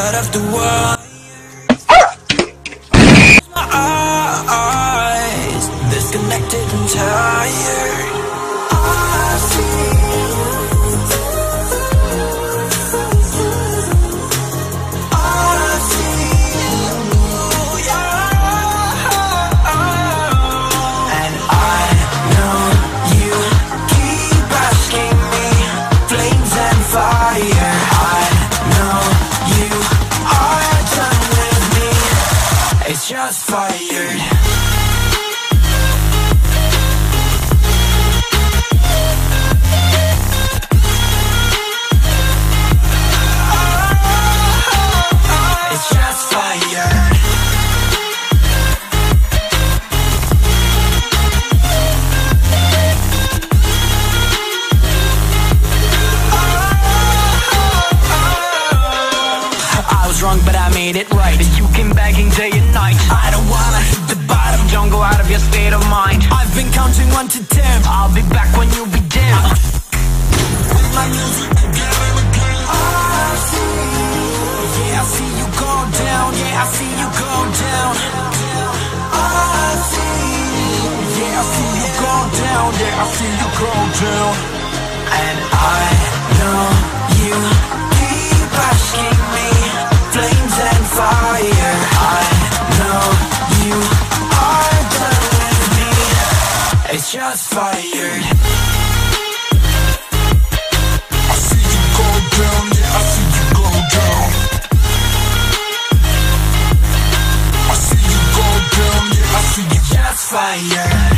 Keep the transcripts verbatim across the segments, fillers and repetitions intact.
part of the world. My eyes, disconnected and tired. I see just fired. It's just fired. I was wrong, but I made it right. You came begging day and night. I don't wanna hit the bottom. Don't go out of your state of mind. I've been counting one to ten. I'll be back when you be dim. With my music again and again. I see, yeah, I see you go down. Yeah, I see you go down. I see, yeah, I see you go down. Yeah, I see you go down. And I know you keep asking me. Flames and fire. I know you are done with me. It's just fired. I see you go down, yeah, I see you go down. I see you go down, yeah, I see you just fired.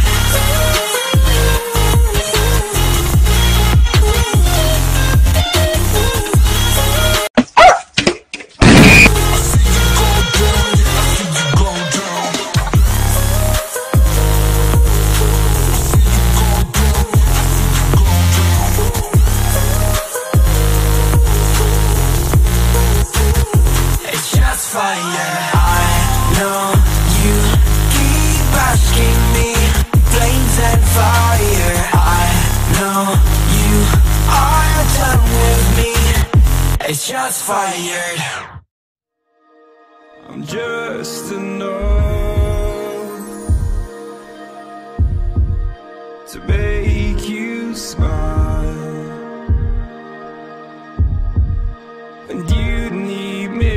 It's just fired. I'm just enough to make you smile, and you need me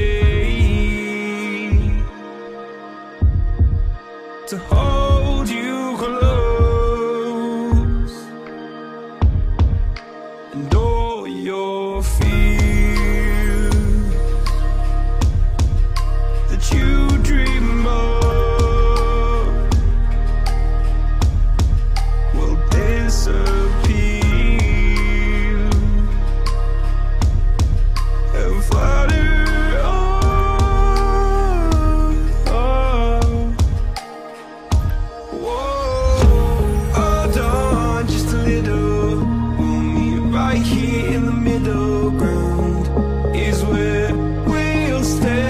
to hold you close, and all your fears you dream of will disappear and flutter on. Whoa, hold on just a little. We'll meet right here in the middle ground is where we'll stay.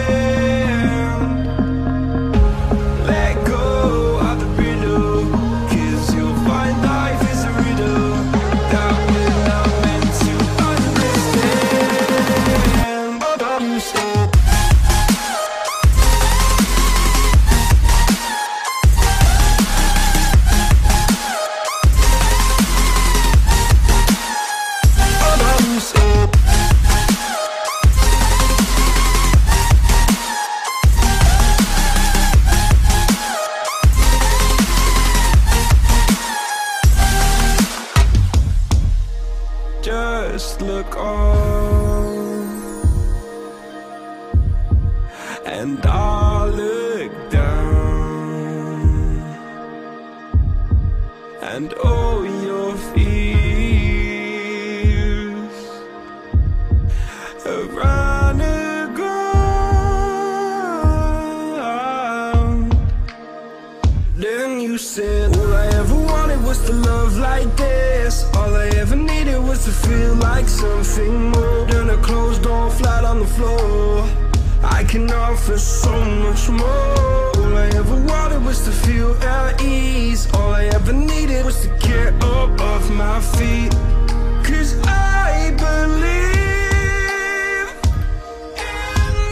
Just look on, and I'll look down, and all your fears have run aground. Then you said, all I ever wanted was to love like this. All I ever needed was to feel like something more than a closed door flat on the floor. I can offer so much more. All I ever wanted was to feel at ease. All I ever needed was to get up off my feet. 'Cause I believe in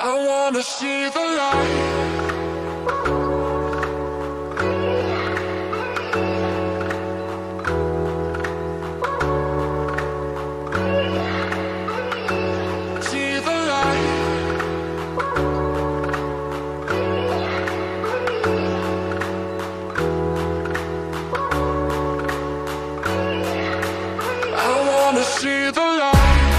I wanna see the light. See the light.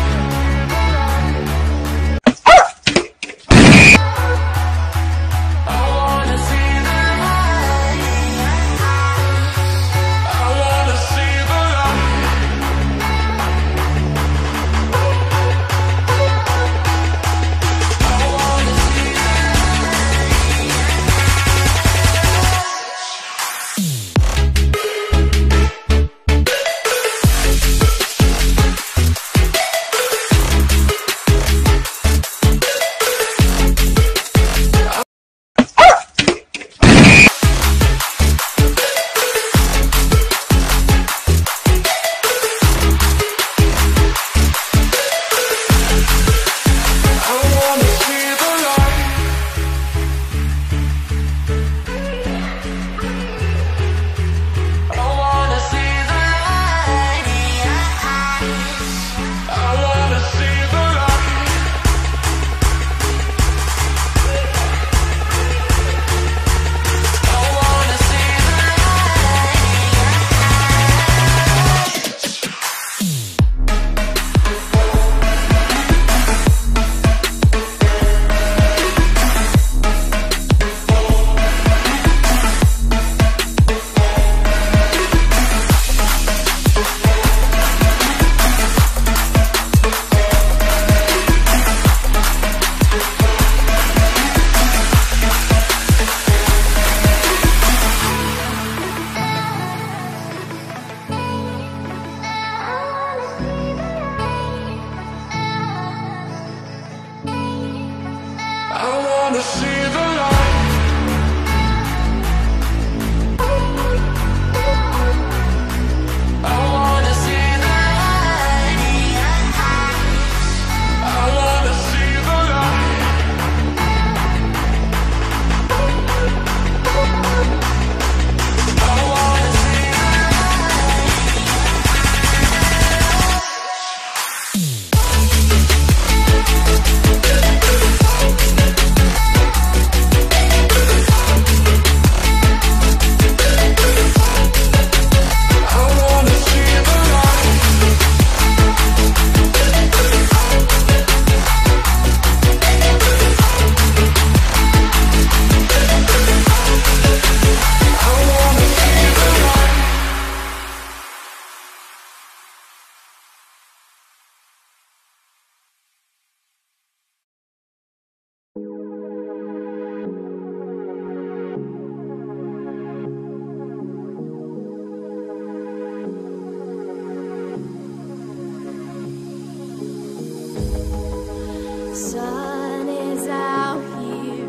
Sun is out here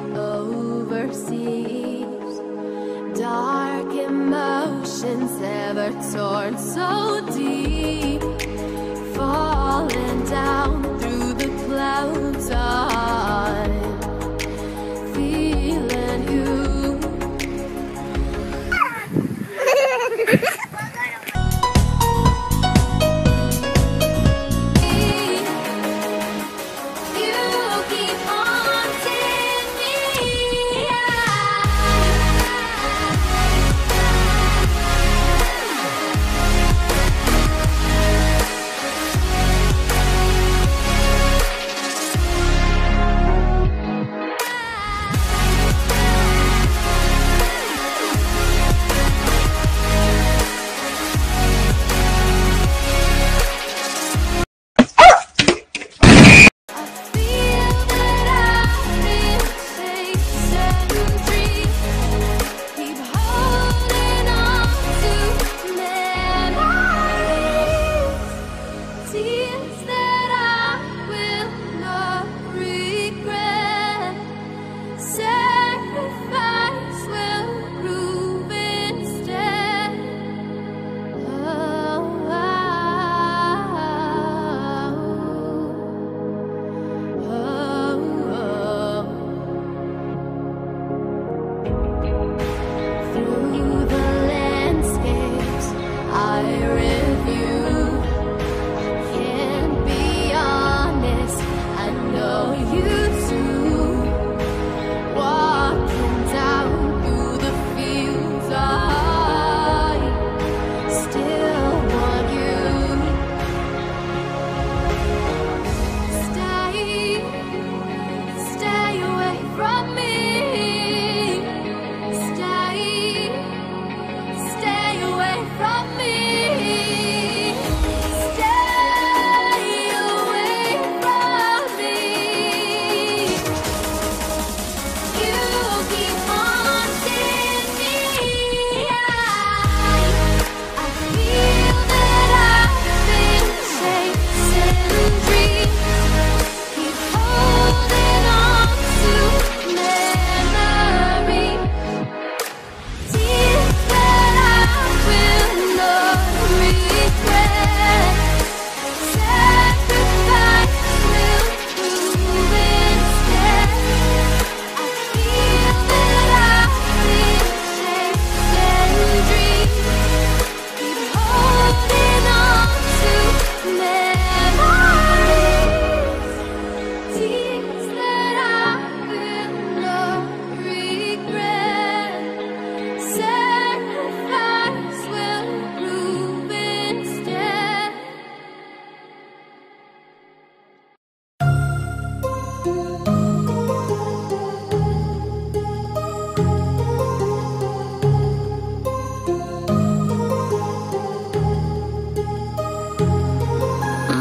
overseas. Dark emotions ever torn so deep, falling down through the clouds. I'm feeling you.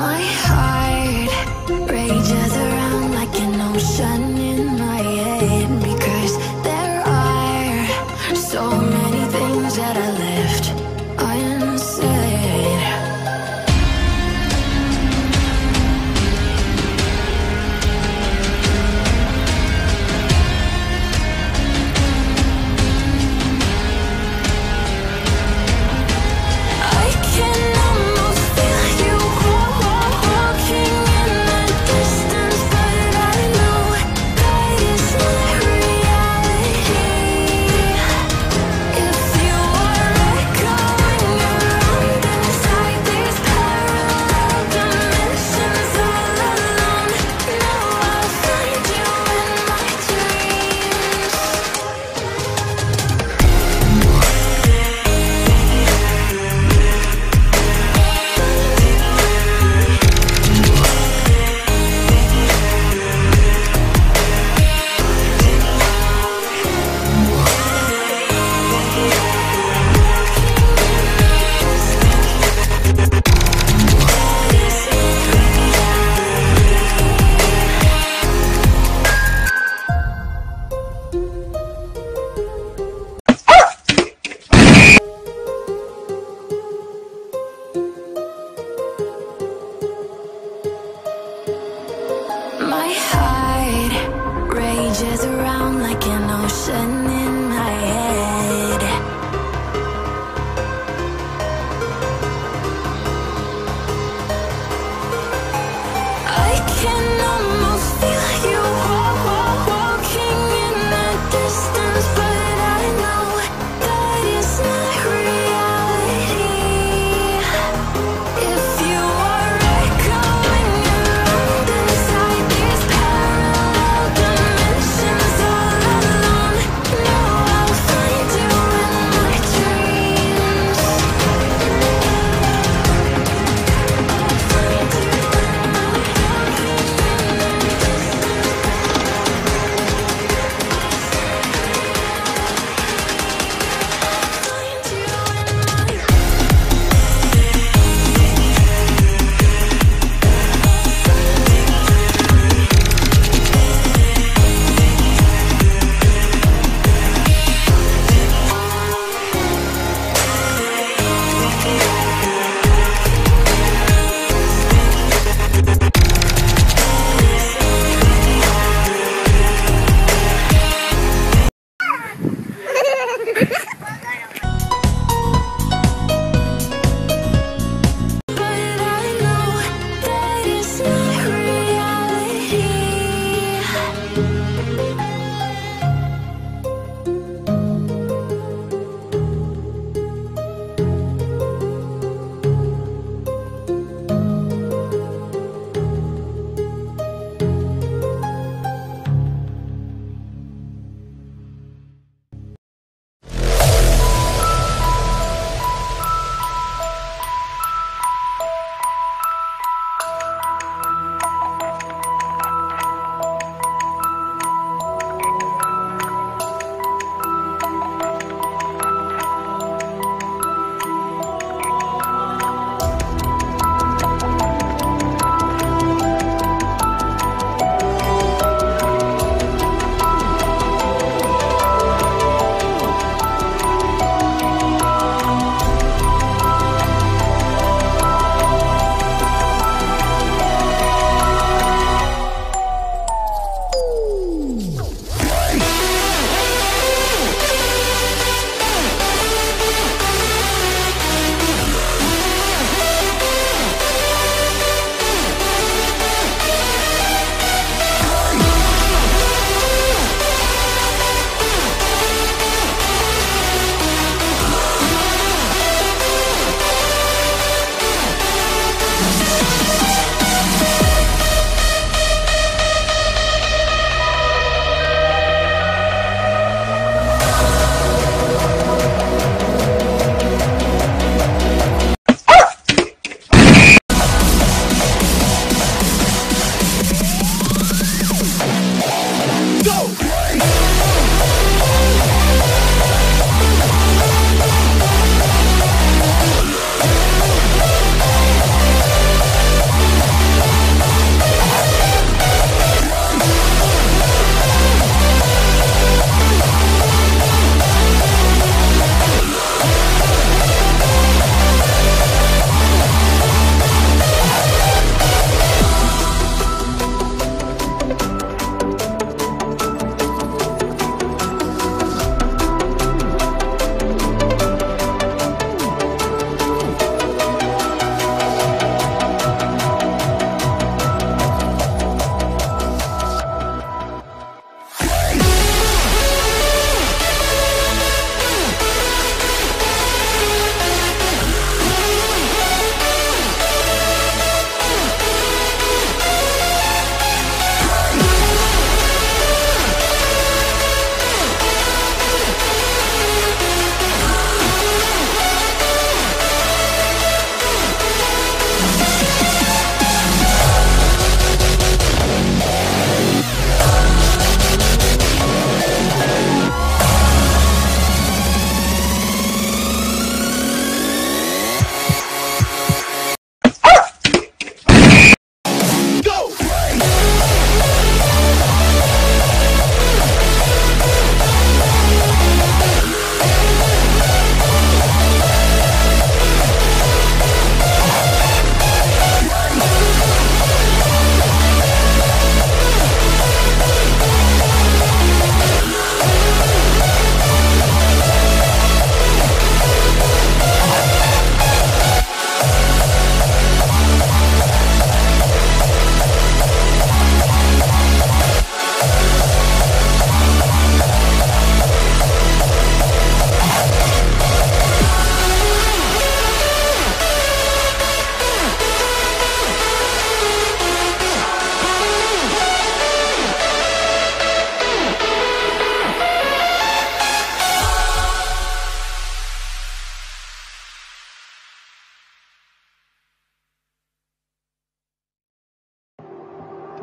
My heart rages around like an ocean in my head, because there are so many things that I left unsaid. I can almost feel you walking in the distance, but I know that it's not reality. If you are echoing around inside these parallel dimensions all alone, know I'll find you in my dreams. My heart rages around like an ocean in my head. I can almost feel you walking in the distance, but I know that it's not reality. If you are echoing around inside these parallel dimensions all alone,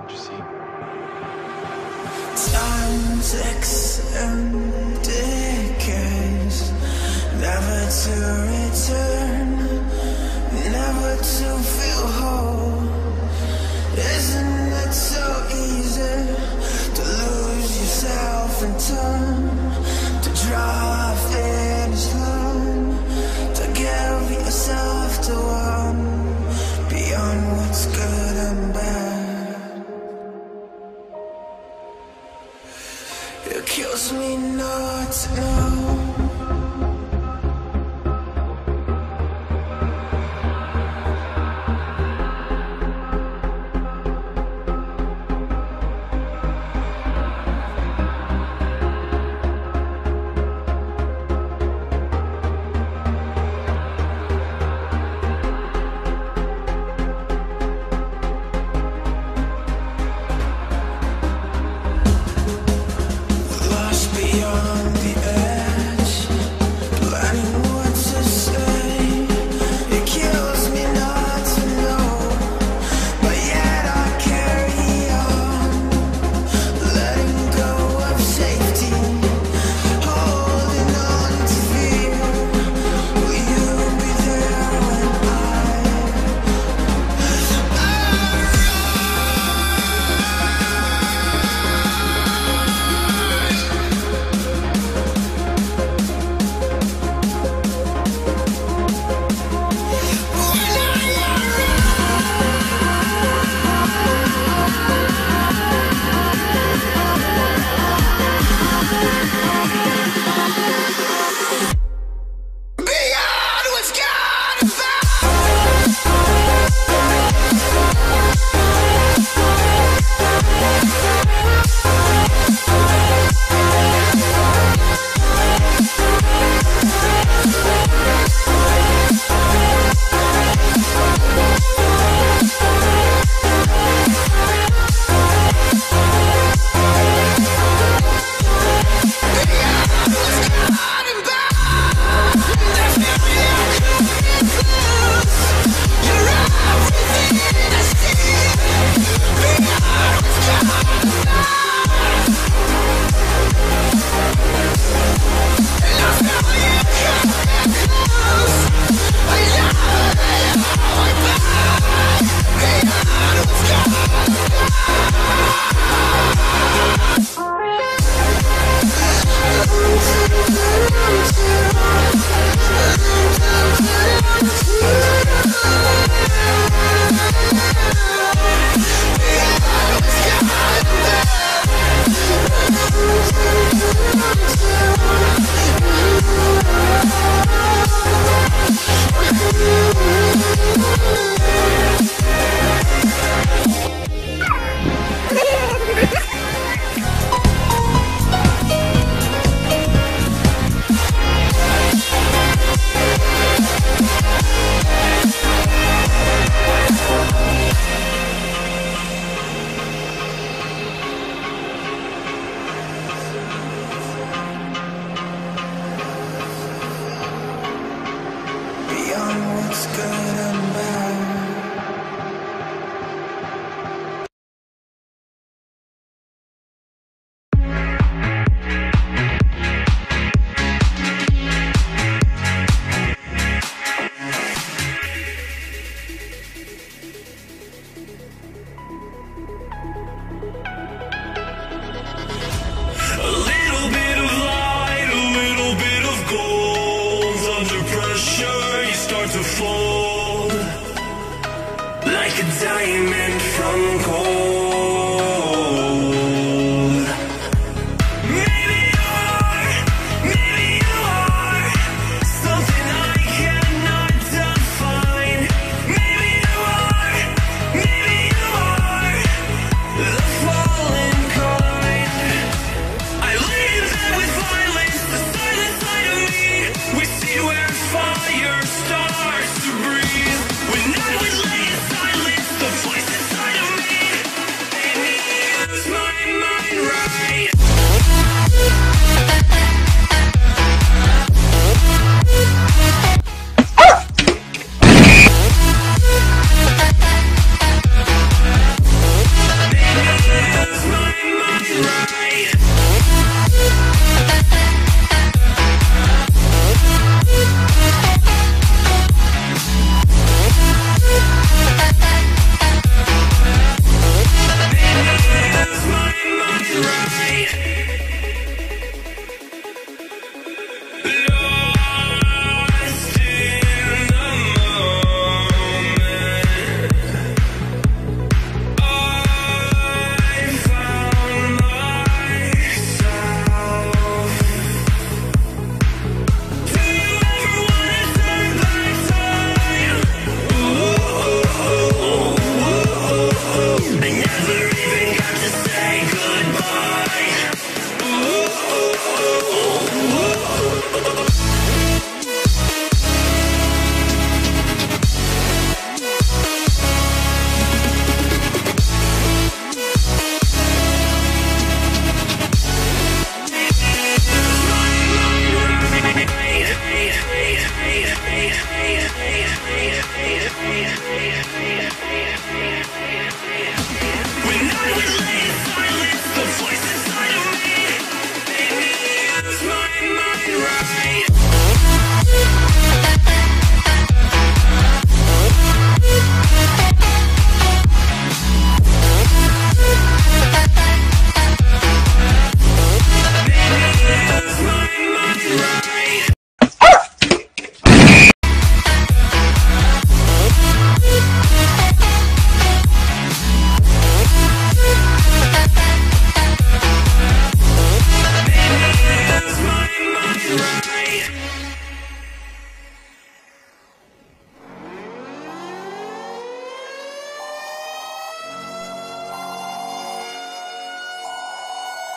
you see? Time ticks and decays, never to return, never to feel whole. Isn't it so easy to lose yourself in time, to draw a finish line, to give yourself to one beyond what's good and bad? It kills me not to know. Beyond the edge, planning what to say. It kills me not to know, but yet I carry on, letting go of safety, holding on to fear. Will you be there when beyond what's good and bad? A little bit of light, a little bit of gold. Under pressure, you start to fold like a diamond from gold. Maybe you are, maybe you are something I cannot define. Maybe you are, maybe you are the fallen kind. I leave them with violence, the silent side of me. We see where fire starts to breathe. When none would lay in silence, the voice inside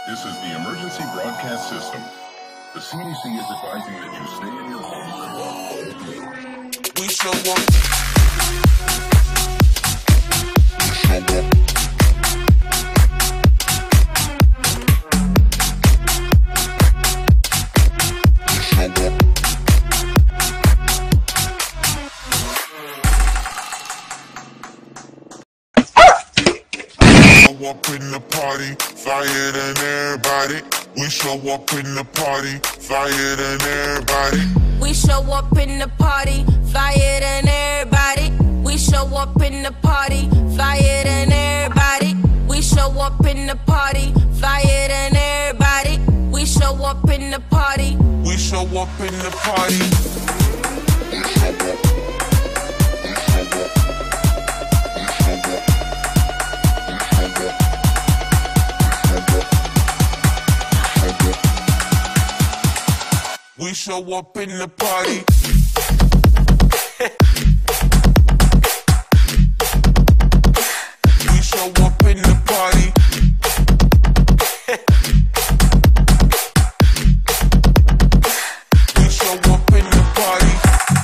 This is the emergency broadcast system. The C D C is advising that you stay in your home and lock all doors. We show up. Up in the party, flyer than everybody. We show up in the party, flyer than everybody. We show up in the party, flyer than everybody. We show up in the party, flyer than everybody. We show up in the party, flyer than everybody. We show up in the party. We show up in the party. We show up in the party. We show up in the party. We show up in the party.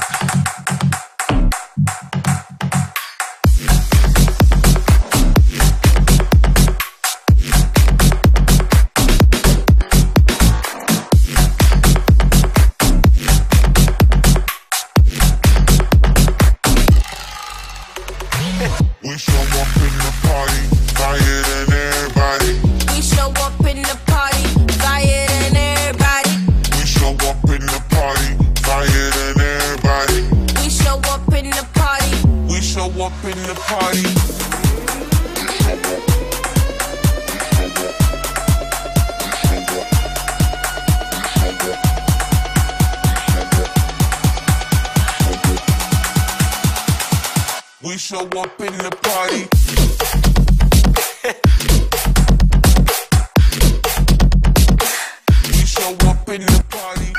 We show up in the party, flyer than everybody. We show up in the party, flyer than everybody. We show up in the party, flyer than everybody. We show up in the party. We show up in the party. We show up in the party. We show up in the party.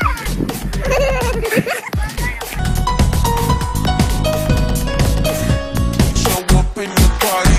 Show up in the party.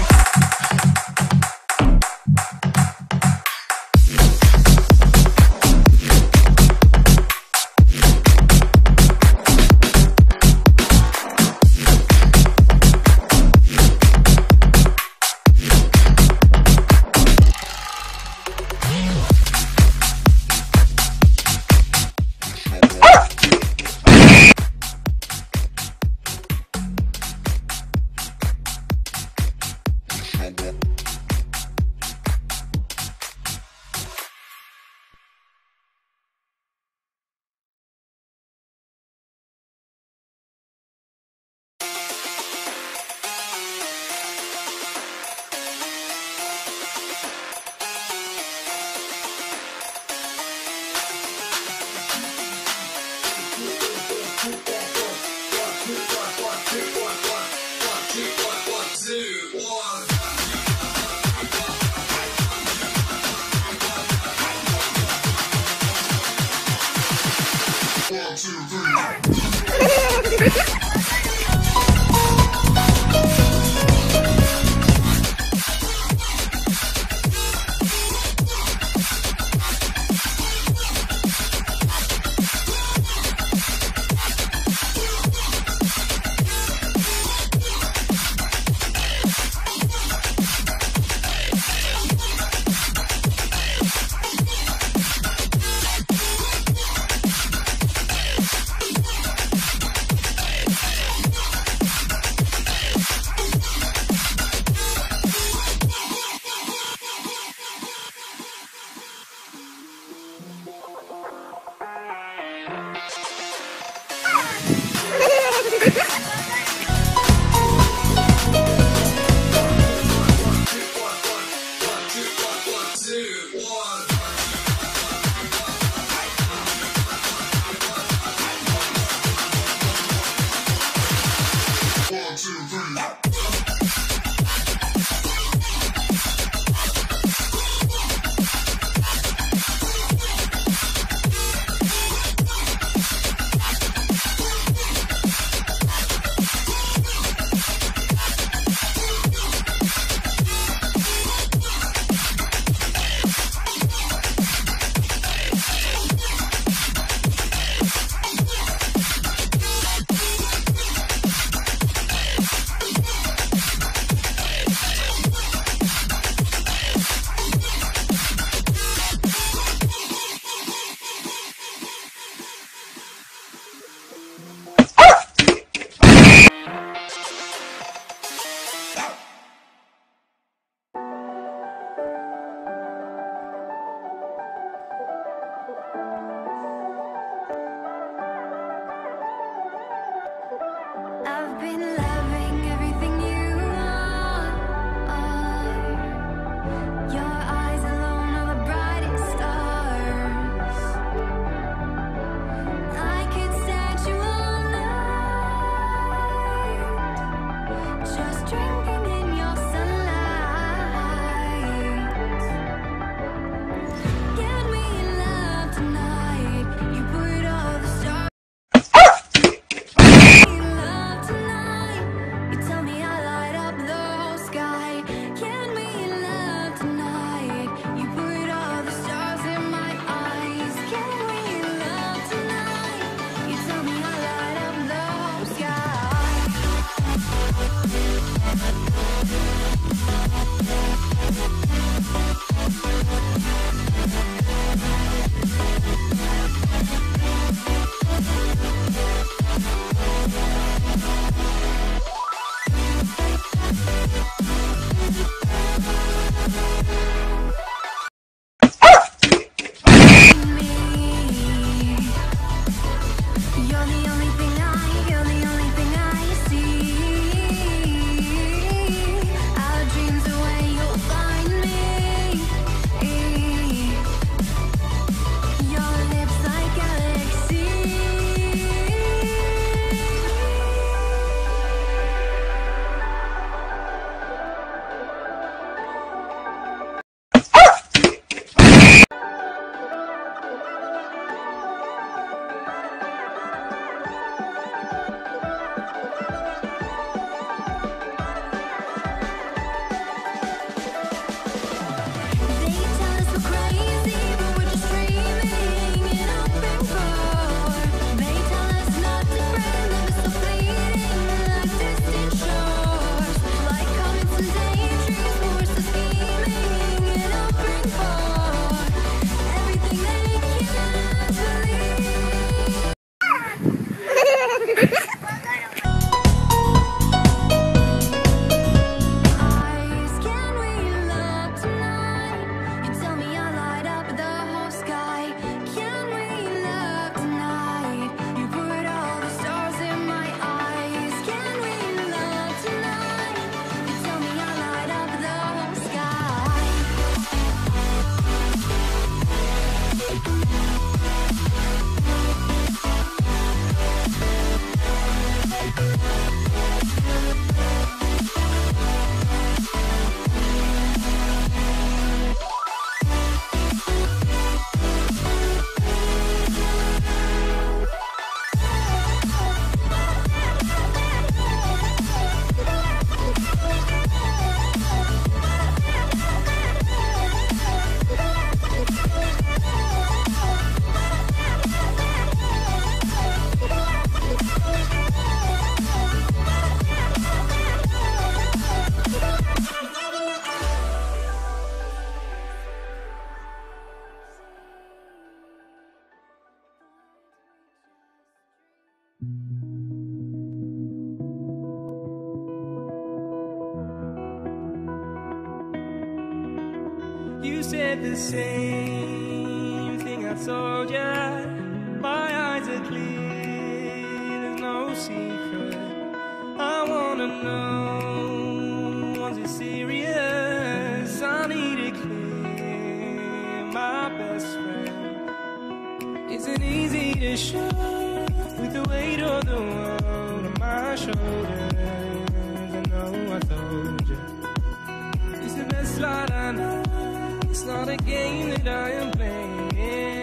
You said the same thing I told ya. My eyes are clear, there's no secret. I wanna know, was it serious? I need it clear, my best friend. Isn't easy to show with the weight of the world on my shoulders. I know I told you it's the best light I know. It's not a game that I am playing.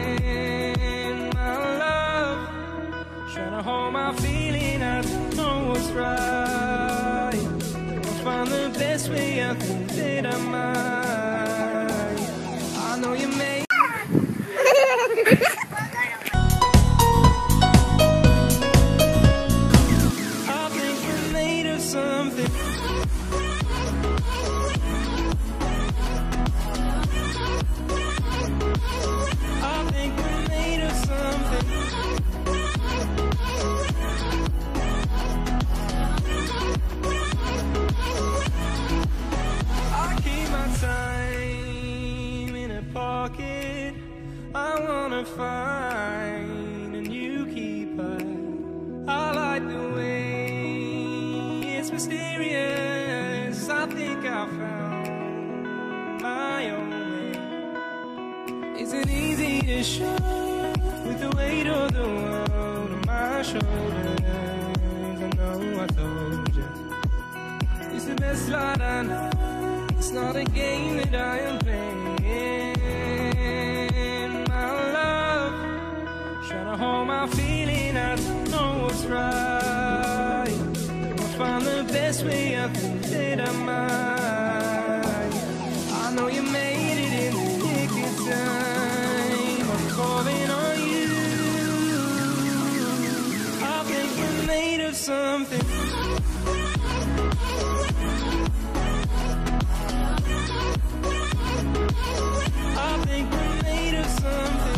My love, trying to hold my feeling. I don't know what's right. I'll find the best way. I think that I might. I know you may. I think we're made of something. I wanna find a new keeper. I like the way it's mysterious. I think I found my own way. Isn't easy to show with the weight of the world on my shoulders. I know I told you it's the best light I know. It's not a game that I am playing. Hold my feeling, I don't know what's right. I'll find the best way, I think that I might. I know you made it in the nick of time. I'm calling on you. I think we're made of something. I think we're made of something.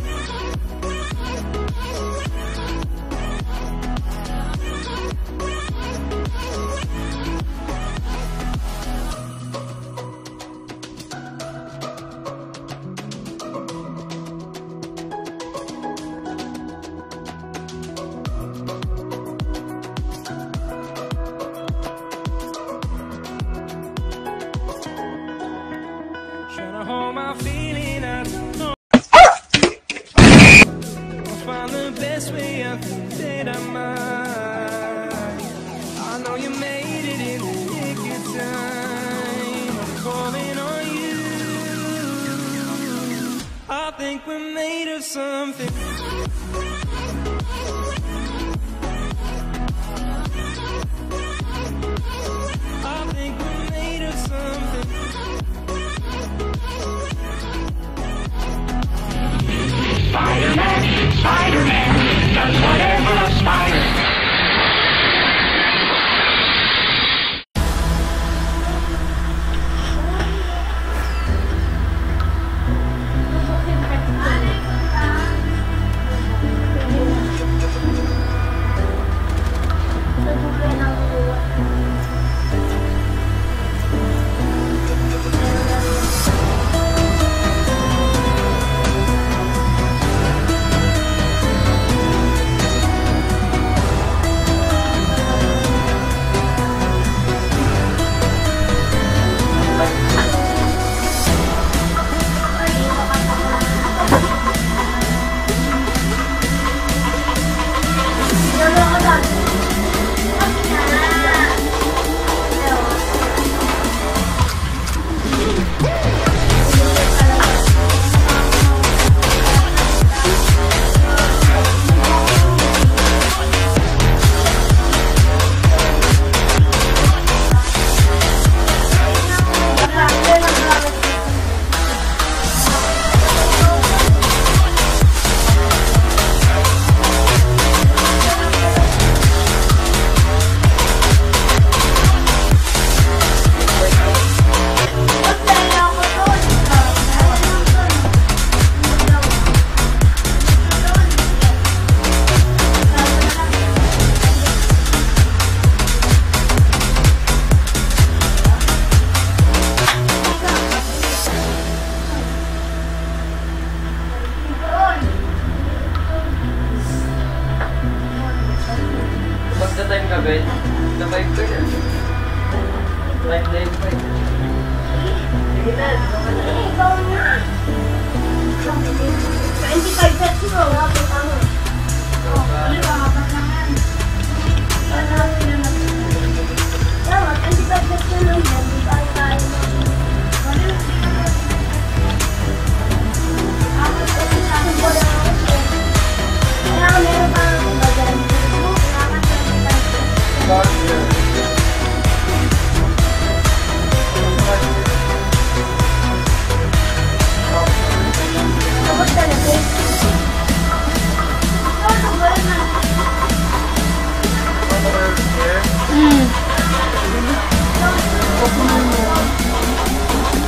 Hold my feeling, I don't know. I'll find the best way, I think that I might. I know you made it in the nick of time. I'm calling on you. I think we're made of something. I think we're made of something. Spider-Man, Spider-Man, does whatever a spider.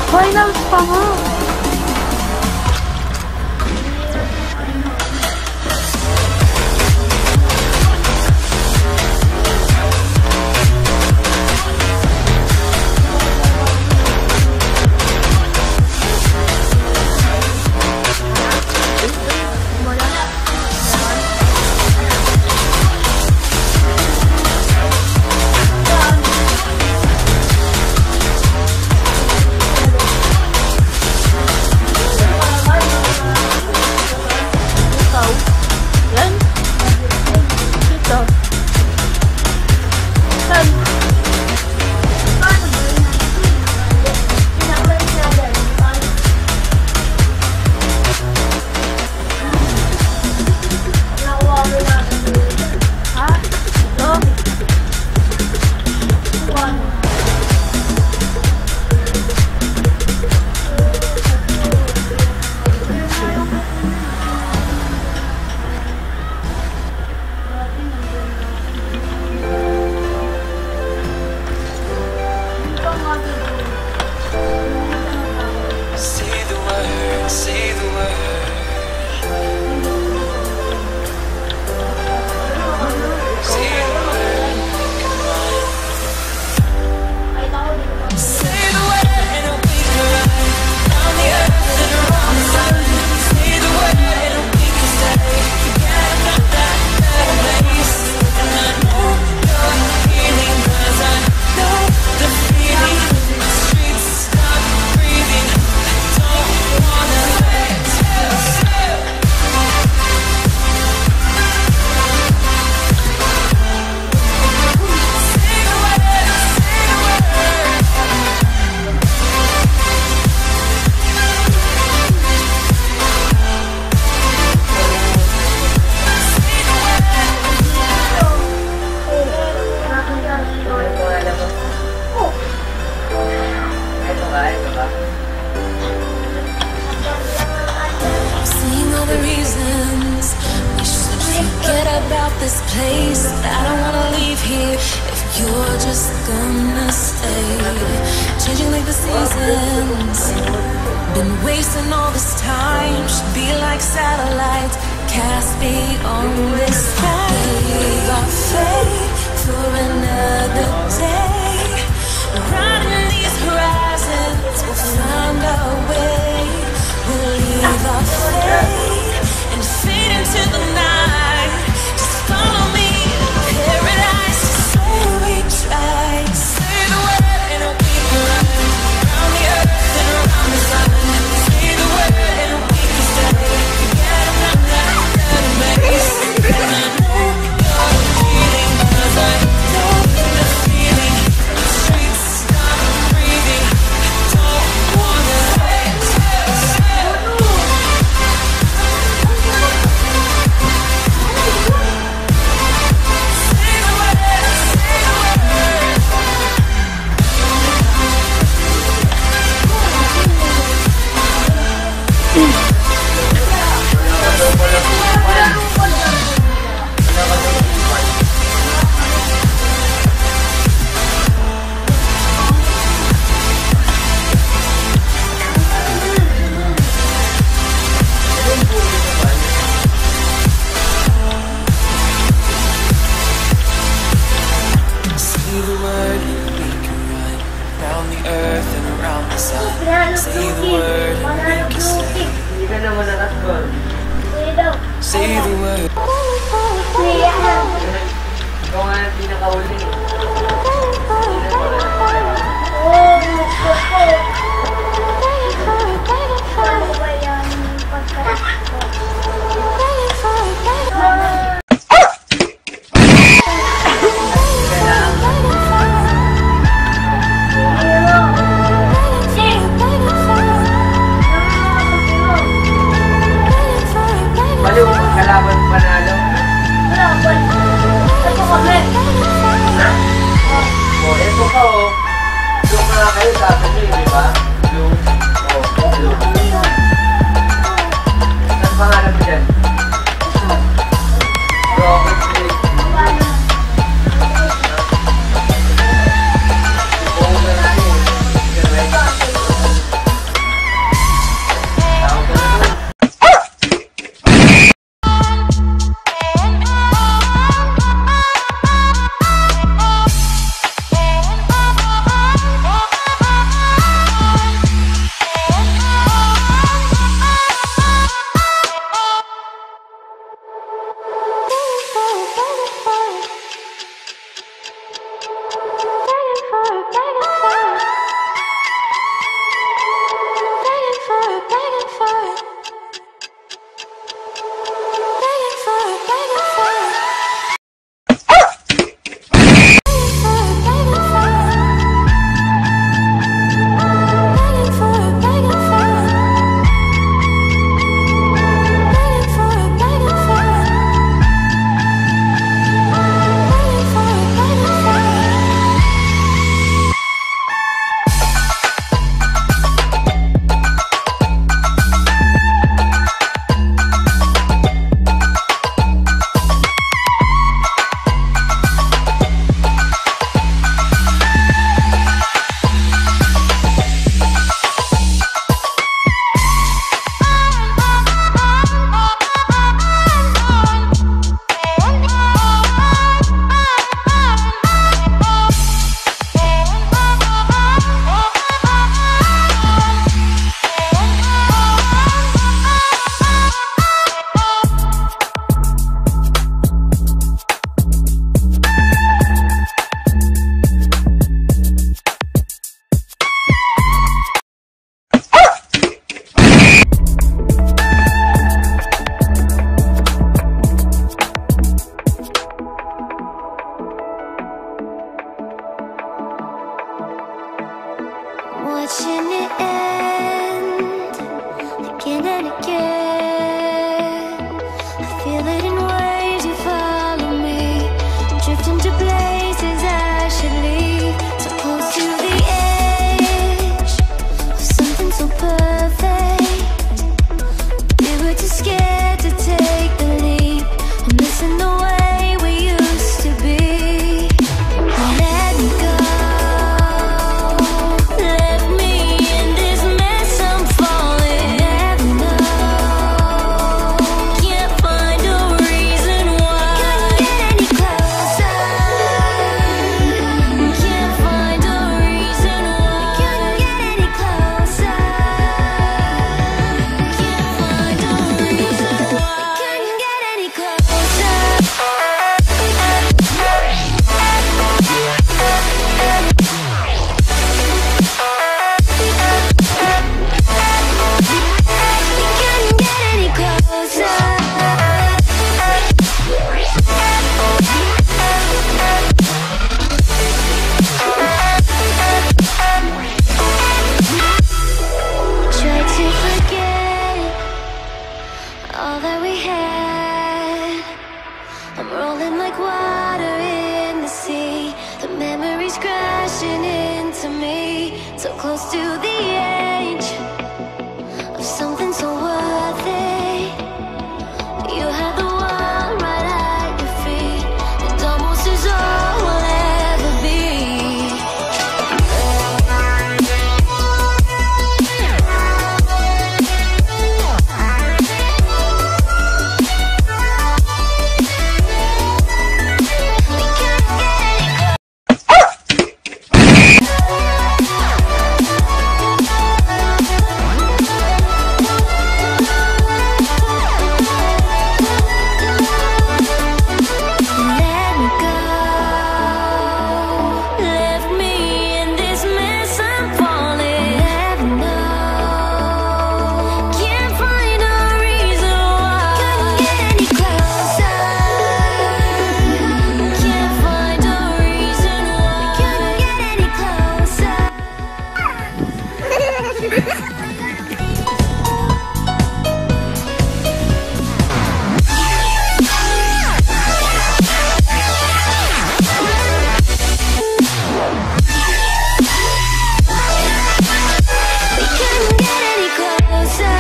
Finals pa nga. This place, I don't wanna leave here if you're just gonna stay. Changing like the seasons, been wasting all this time. Should be like satellites, cast beyond this time. Leave our fate for another day. Riding these horizons, we'll find our way. We'll leave our fate and fade into the night. Follow me to paradise, so we try. Say the word and we can run around the earth and around the sun. Say the word and we can stay together, not like better place. And I know you're feeling, 'cause I know the feeling. The streets stop breathing. Don't wanna wait. Say the word. Ikaw nga ang pinakahuli. Baliw, magkalaban panalo. Wala, wala. Ito kami. forget. I feel it in waves, you follow me, drifting to places I should leave. So close to the edge of something so perfect. We were too scared to take the leap. I'm missing the way we used to be. Let me go. Left me in this mess, I'm falling. Never know. Can't find a reason why. Can't get any closer. Can't find a reason why. Can't get any closer. Can't find a reason why. Can't get any closer. Can't get any closer. Try to forget all that we had. I'm rolling like water in the sea. The memories crashing into me. So close to the edge of something so worth it. You have the world right at your feet. It almost is all we'll ever be. Let me go. Left me in this mess, I'm falling. Never know. Can't find a reason why. Couldn't get any closer. Can't find a reason why. Couldn't get any closer. We couldn't get any closer.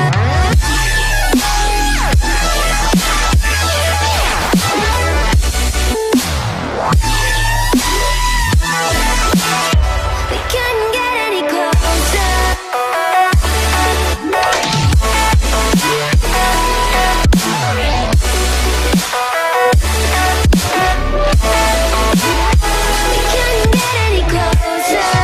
We couldn't get any closer. We couldn't get any closer.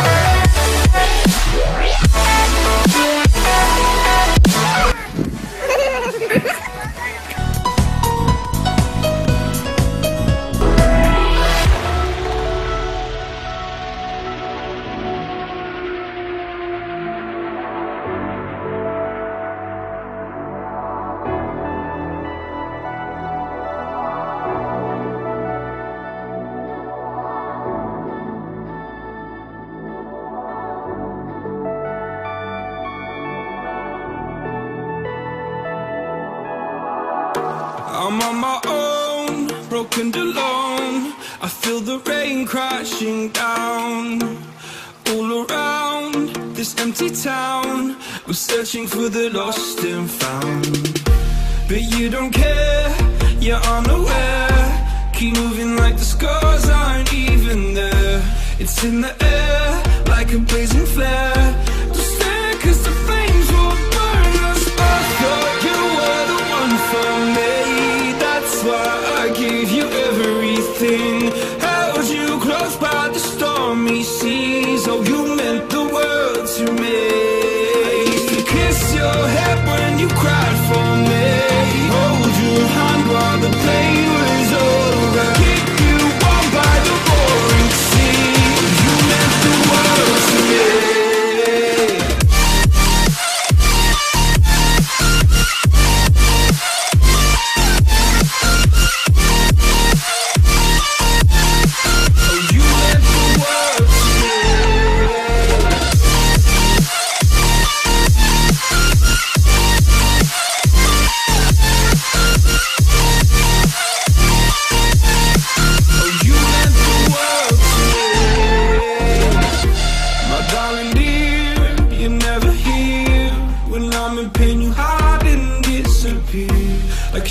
I'm on my own, broken and alone. I feel the rain crashing down all around this empty town. We're searching for the lost and found, but you don't care, you're unaware. Keep moving like the scars aren't even there. It's in the air like a blazing flare. Just stare, cause the flames will burn us. I thought you were the one for me. That's why I gave you everything. Held you close by the stormy seas. Oh, you meant the world to me. I used to kiss your head when you cried for me. Hold your hand while the pain was over. Keep you warm by the roaring sea. You meant the world to me.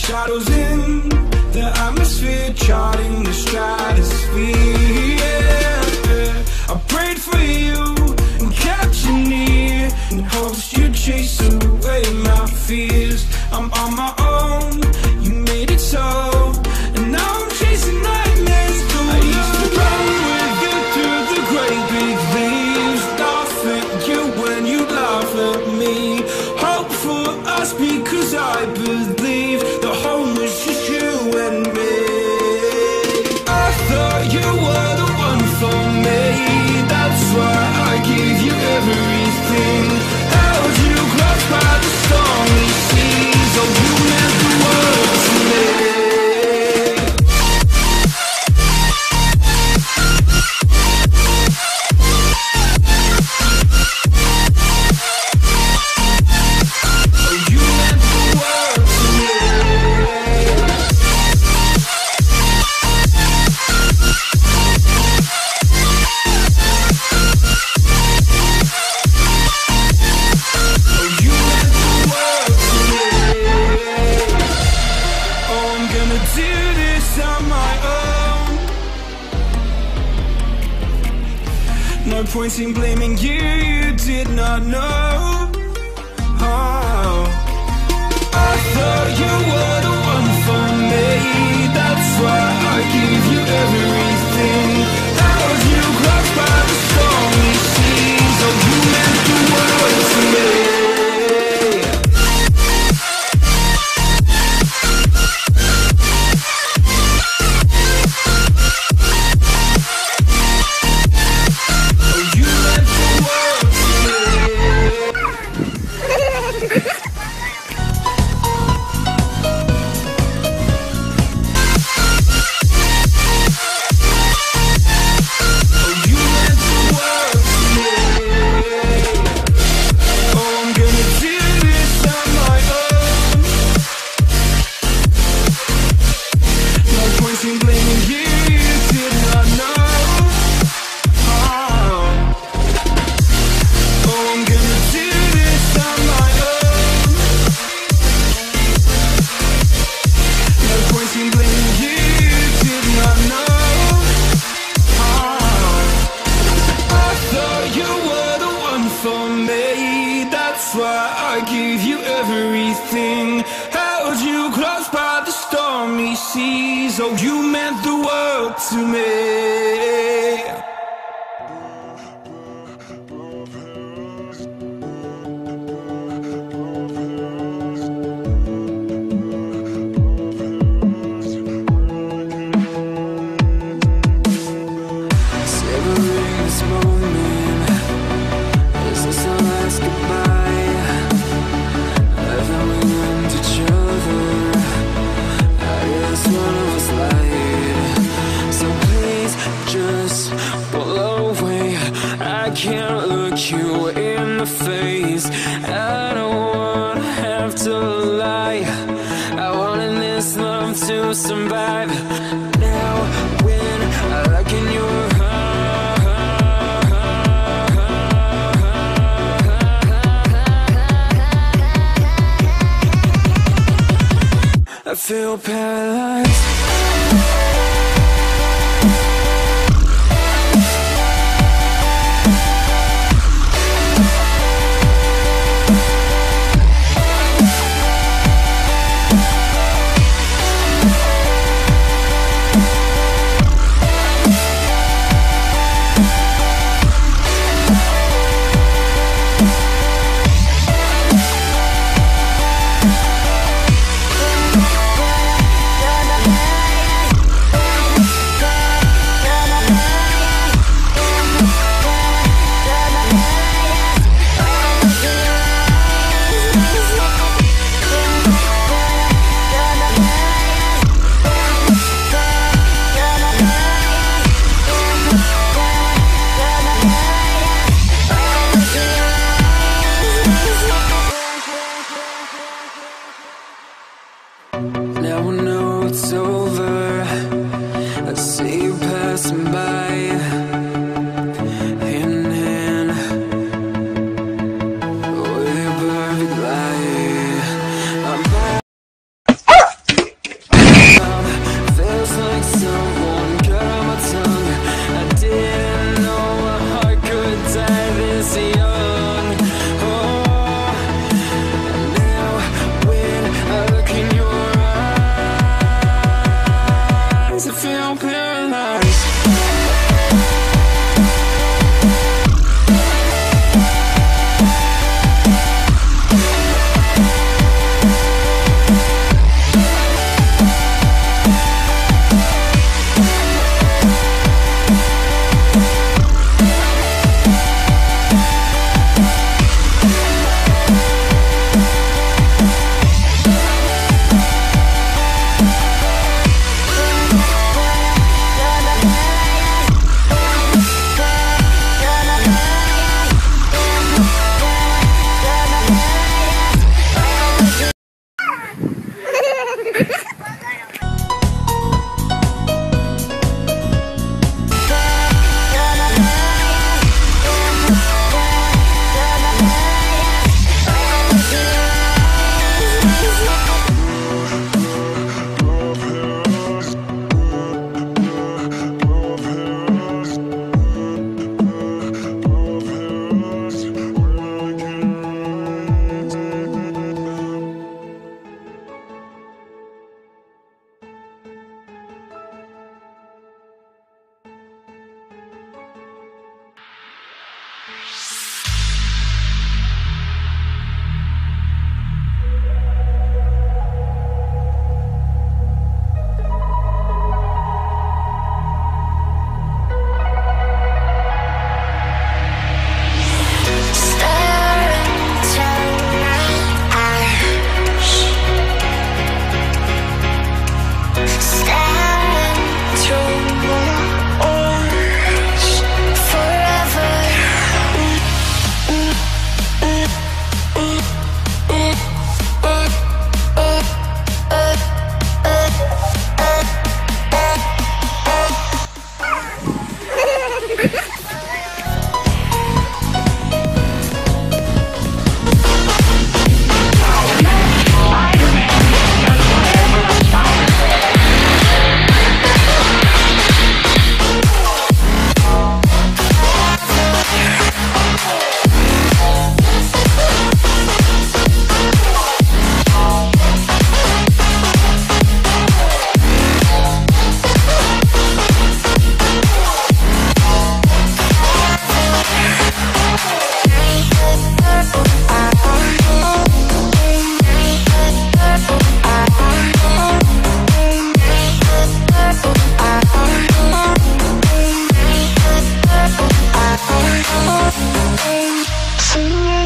Shadows in the atmosphere, charting the stratosphere. Yeah. I prayed for you and kept you near, in hopes you'd chase away my fears. I'm on my own, you made it so, and now I'm chasing nightmares through. I used to run with you through the great big leaves, laugh at you when you laugh at me. Hope for us because I believe the home was just you and me. I thought you were the one for me, that's why I gave you everything. Held you close by the stormy seas, oh you meant the world to me. No point in blaming you, you did not know. Oh, I thought you were the one for me, that's why I gave you everything. Held you close by the stormy seas, oh you meant the world to me. Oh, you meant the world to me. Savoring this moment, is this our last goodbye? Haven't we learned each other? I guess one of us lied. So please just pull away. I can't look you in the face. I don't wanna have to lie. I wanted this love to survive. Now when I look in your I feel paralyzed. Yeah.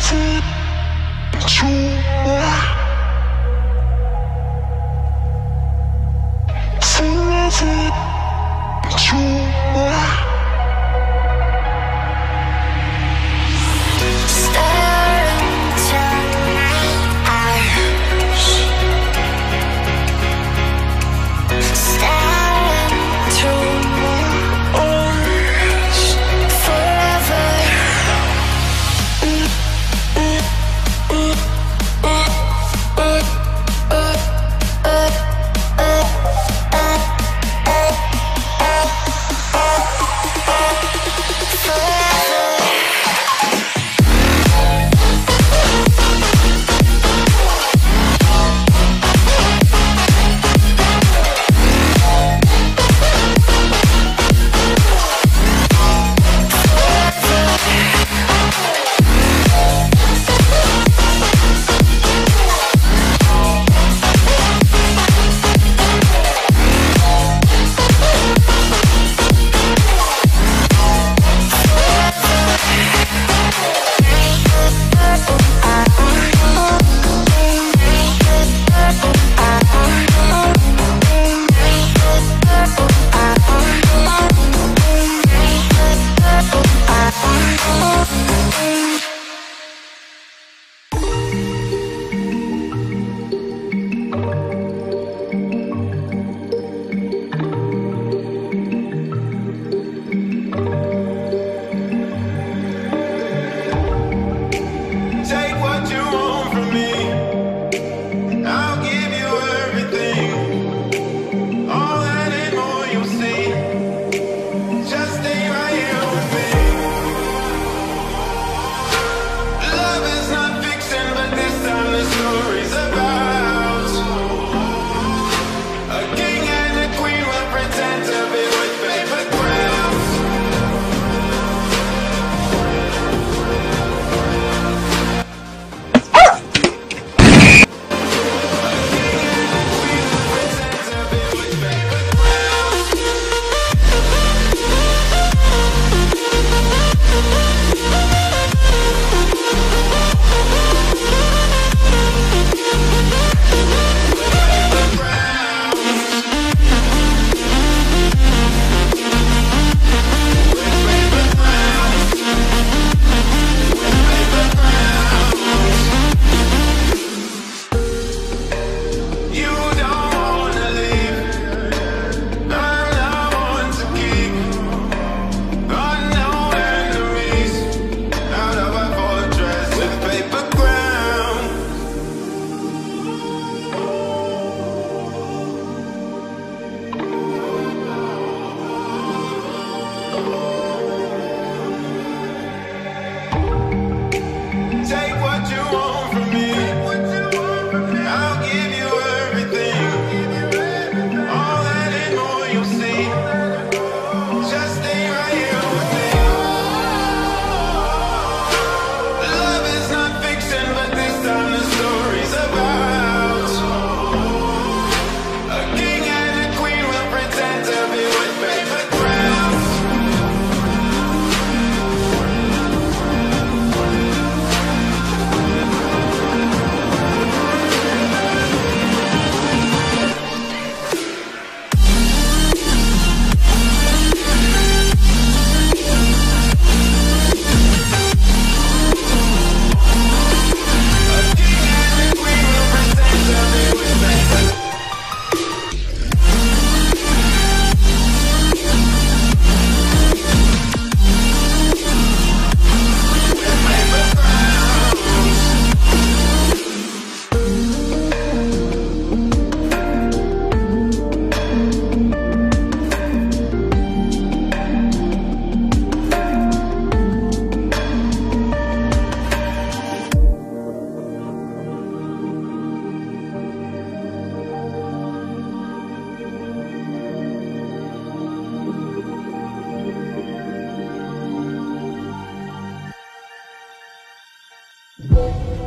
Thank